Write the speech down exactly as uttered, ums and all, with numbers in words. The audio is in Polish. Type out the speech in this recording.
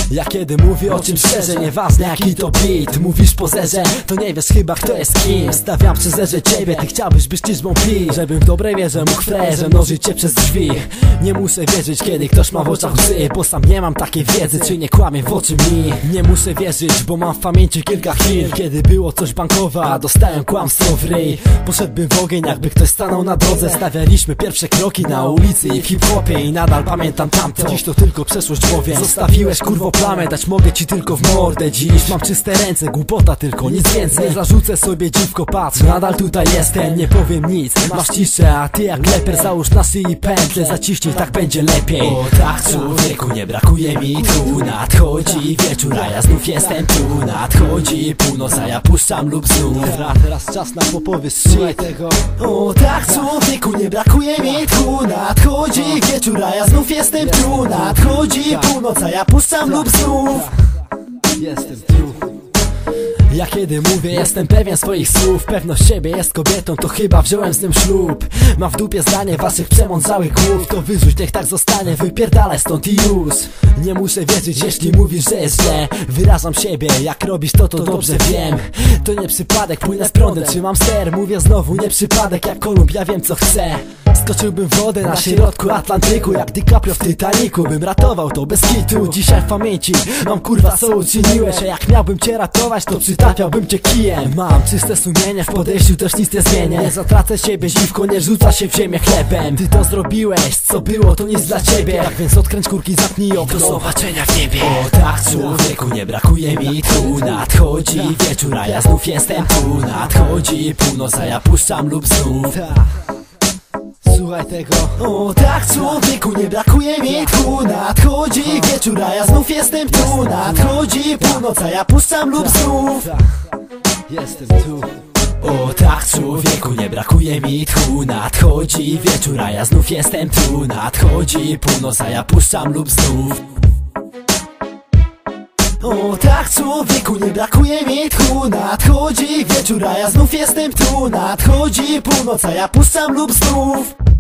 Ja kiedy mówię o czymś szczerze, nieważne jaki to beat. Mówisz po zerze, to nie wiesz chyba kto jest kim. Stawiam przy zerze ciebie, ty chciałbyś być liczbą pi, żebym w dobrej wierze mógł frajerze mnożyć cię przez drzwi. Nie muszę wierzyć kiedy ktoś ma w oczach łzy, bo sam nie mam takiej wiedzy, czy nie kłamie w oczy mi. Nie muszę wierzyć, bo mam w pamięci kilka chwil, kiedy było coś bankowa, a dostałem kłamstwo w ryj. Poszedłbym w ogień, jakby ktoś stanął na drodze. Stawialiśmy pierwsze kroki na ulicy i w hip-hopie i nadal pamiętam tamto. Dziś to tylko przeszłość bowiem. Zostawiłeś kurwo plamę, dać mogę ci tylko w mordę. Dziś mam czyste ręce, głupota tylko, nic więcej. Nie zarzucę sobie dziwko, patrz, nadal tutaj jestem. Nie powiem nic, masz ciszę, a ty jak leper załóż na szyi pętlę. Zaciśnij, tak będzie lepiej. O tak człowieku, nie brakuje mi tu. Nadchodzi wieczór, a ja znów jestem tu. Nadchodzi północ, a ja puszczam lub znów. Teraz, teraz czas na popowy, słuchaj tego. O tak człowieku, nie brakuje mi tu. Nadchodzi wieczór, a ja znów jestem tu. Nadchodzi północ, a ja puszczam lub znów. Jestem tu. Ja kiedy mówię, jestem pewien swoich słów. Pewność siebie jest kobietą, to chyba wziąłem z tym ślub. Mam w dupie zdanie waszych przemądrzałych głów. To wyrzuć, niech tak zostanie, wypierdalaj stąd i już. Nie muszę wierzyć, jeśli mówisz, że jest źle. Wyrażam siebie, jak robisz to, to dobrze wiem. To nie przypadek, płynę z prądem, trzymam ster. Mówię znowu, nie przypadek, jak Kolumb, ja wiem co chcę. Skoczyłbym w wodę na środku Atlantyku, jak DiCaprio w Titanicu. Bym ratował to bez kitu. Dzisiaj w pamięci mam kurwa co uczyniłeś, a jak miałbym cię ratować, to przytapiałbym cię kijem. Mam czyste sumienie, w podejściu też nic nie zmienię. Nie zatracę siebie, dziwko, nie rzuca się w ziemię chlebem. Ty to zrobiłeś, co było to nic dla ciebie. Tak więc odkręć kurki, zapnij okno. Do zobaczenia w niebie. O tak człowieku, nie brakuje mi tu. Nadchodzi wieczór, a ja znów jestem tu. Nadchodzi północ, a ja puszczam lub znów. Słuchaj tego. O tak człowieku, nie brakuje mi tu. Nadchodzi wieczór, a ja znów jestem tu. Nadchodzi północ, a ja puszczam lub znów. Jestem tu. O tak człowieku, nie brakuje mi tu. Nadchodzi wieczór, a ja znów jestem tu. Nadchodzi północ, a ja puszczam lub znów. O tak człowieku, nie brakuje mi tu. Nadchodzi wieczór, a ja znów jestem tu. Nadchodzi północ, a ja puszczam lub znów.